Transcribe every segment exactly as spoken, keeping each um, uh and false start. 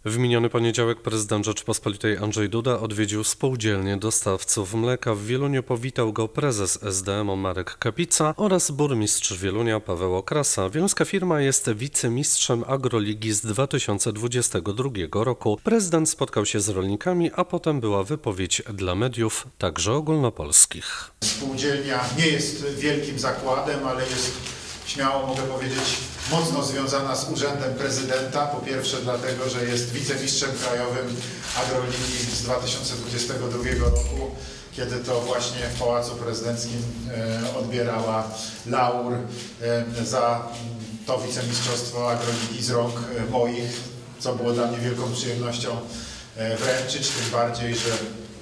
W miniony poniedziałek prezydent Rzeczypospolitej Andrzej Duda odwiedził spółdzielnię dostawców mleka. W Wieluniu powitał go prezes S D M Marek Kapica oraz burmistrz Wielunia Paweł Okrasa. Wieluńska firma jest wicemistrzem Agroligi z dwa tysiące dwudziestego drugiego roku. Prezydent spotkał się z rolnikami, a potem była wypowiedź dla mediów, także ogólnopolskich. Spółdzielnia nie jest wielkim zakładem, ale jest, śmiało mogę powiedzieć, mocno związana z urzędem prezydenta. Po pierwsze dlatego, że jest wicemistrzem krajowym Agroligi z dwa tysiące dwudziestego drugiego roku, kiedy to właśnie w Pałacu Prezydenckim odbierała laur za to wicemistrzostwo Agroligi z rąk moich, co było dla mnie wielką przyjemnością wręczyć, tym bardziej, że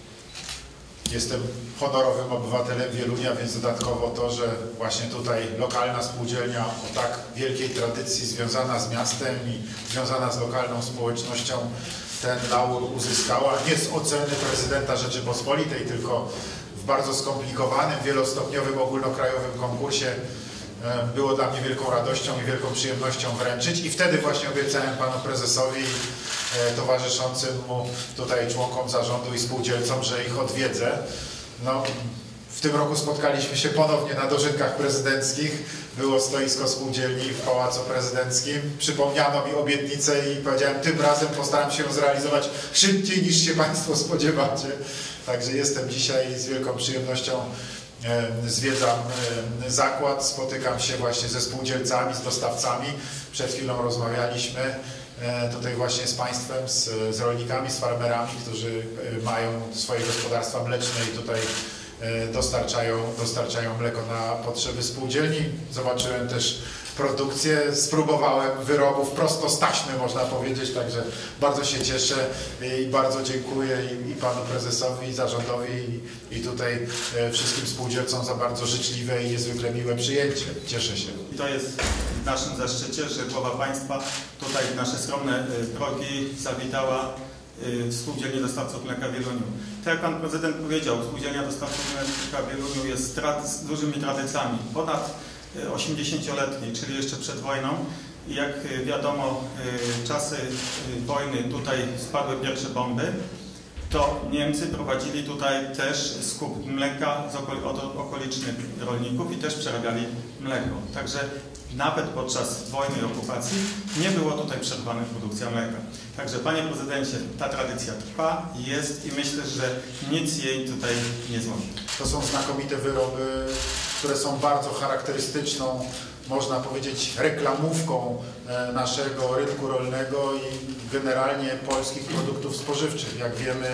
jestem honorowym obywatelem Wielunia, więc dodatkowo to, że właśnie tutaj lokalna spółdzielnia o tak wielkiej tradycji związana z miastem i związana z lokalną społecznością ten laur uzyskała. Nie z oceny prezydenta Rzeczypospolitej, tylko w bardzo skomplikowanym, wielostopniowym, ogólnokrajowym konkursie. Było dla mnie wielką radością i wielką przyjemnością wręczyć i wtedy właśnie obiecałem panu prezesowi i towarzyszącym mu tutaj członkom zarządu i spółdzielcom, że ich odwiedzę. No, w tym roku spotkaliśmy się ponownie na dożynkach prezydenckich. Było stoisko spółdzielni w Pałacu Prezydenckim. Przypomniano mi obietnicę i powiedziałem, tym razem postaram się ją zrealizować szybciej niż się państwo spodziewacie. Także jestem dzisiaj z wielką przyjemnością zwiedzam zakład, spotykam się właśnie ze spółdzielcami, z dostawcami. Przed chwilą rozmawialiśmy tutaj właśnie z państwem, z, z rolnikami, z farmerami, którzy mają swoje gospodarstwa mleczne i tutaj dostarczają, dostarczają mleko na potrzeby spółdzielni. Zobaczyłem też produkcję, spróbowałem wyrobów prosto z taśmy, można powiedzieć, także bardzo się cieszę i bardzo dziękuję i, i panu prezesowi, i zarządowi, i, i tutaj wszystkim spółdzielcom za bardzo życzliwe i niezwykle miłe przyjęcie. Cieszę się. I to jest w naszym zaszczycie, że głowa państwa tutaj w nasze skromne progi zawitała w Spółdzielni Dostawców Mleka w Wieluniu. Tak jak pan prezydent powiedział, Spółdzielnia Dostawców Mleka w Wieluniu jest z dużymi tradycjami, ponad osiemdziesięcioletniej, czyli jeszcze przed wojną. I jak wiadomo, czasy wojny tutaj spadły pierwsze bomby, to Niemcy prowadzili tutaj też skup mleka od okolicznych rolników i też przerabiali mleko. Także nawet podczas wojny i okupacji nie było tutaj przerwana produkcja mleka. Także panie prezydencie, ta tradycja trwa, jest i myślę, że nic jej tutaj nie złamie. To są znakomite wyroby, które są bardzo charakterystyczną, można powiedzieć, reklamówką naszego rynku rolnego i generalnie polskich produktów spożywczych. Jak wiemy,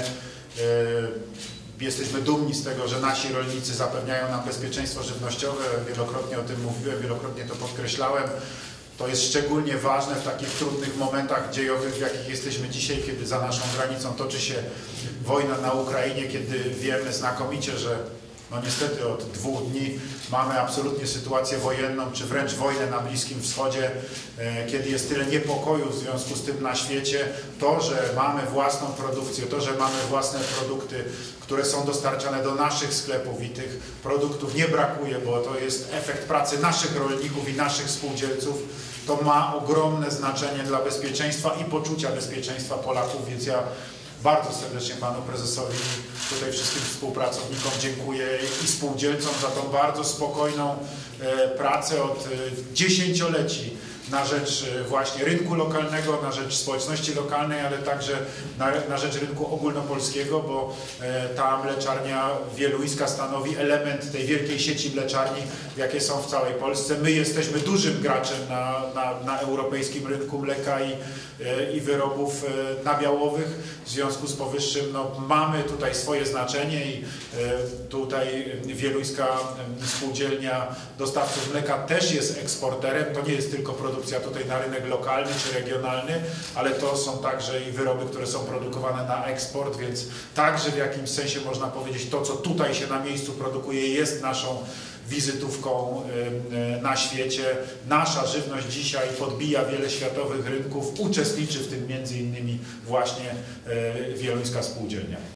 jesteśmy dumni z tego, że nasi rolnicy zapewniają nam bezpieczeństwo żywnościowe. Wielokrotnie o tym mówiłem, wielokrotnie to podkreślałem. To jest szczególnie ważne w takich trudnych momentach dziejowych, w jakich jesteśmy dzisiaj, kiedy za naszą granicą toczy się wojna na Ukrainie, kiedy wiemy znakomicie, że no niestety od dwóch dni mamy absolutnie sytuację wojenną, czy wręcz wojnę na Bliskim Wschodzie, kiedy jest tyle niepokoju w związku z tym na świecie. To, że mamy własną produkcję, to, że mamy własne produkty, które są dostarczane do naszych sklepów i tych produktów nie brakuje, bo to jest efekt pracy naszych rolników i naszych spółdzielców, to ma ogromne znaczenie dla bezpieczeństwa i poczucia bezpieczeństwa Polaków, więc ja bardzo serdecznie panu prezesowi, tutaj wszystkim współpracownikom dziękuję i spółdzielcom za tą bardzo spokojną pracę od dziesięcioleci na rzecz właśnie rynku lokalnego, na rzecz społeczności lokalnej, ale także na, na rzecz rynku ogólnopolskiego, bo ta mleczarnia wieluńska stanowi element tej wielkiej sieci mleczarni, jakie są w całej Polsce. My jesteśmy dużym graczem na, na, na europejskim rynku mleka i, i wyrobów nabiałowych. W związku z powyższym no, mamy tutaj swoje znaczenie i tutaj Wieluńska Spółdzielnia Dostawców Mleka też jest eksporterem. To nie jest tylko produkcja tutaj na rynek lokalny czy regionalny, ale to są także i wyroby, które są produkowane na eksport, więc także w jakimś sensie można powiedzieć, to co tutaj się na miejscu produkuje jest naszą wizytówką na świecie. Nasza żywność dzisiaj podbija wiele światowych rynków, uczestniczy w tym między innymi właśnie Wieluńska Spółdzielnia.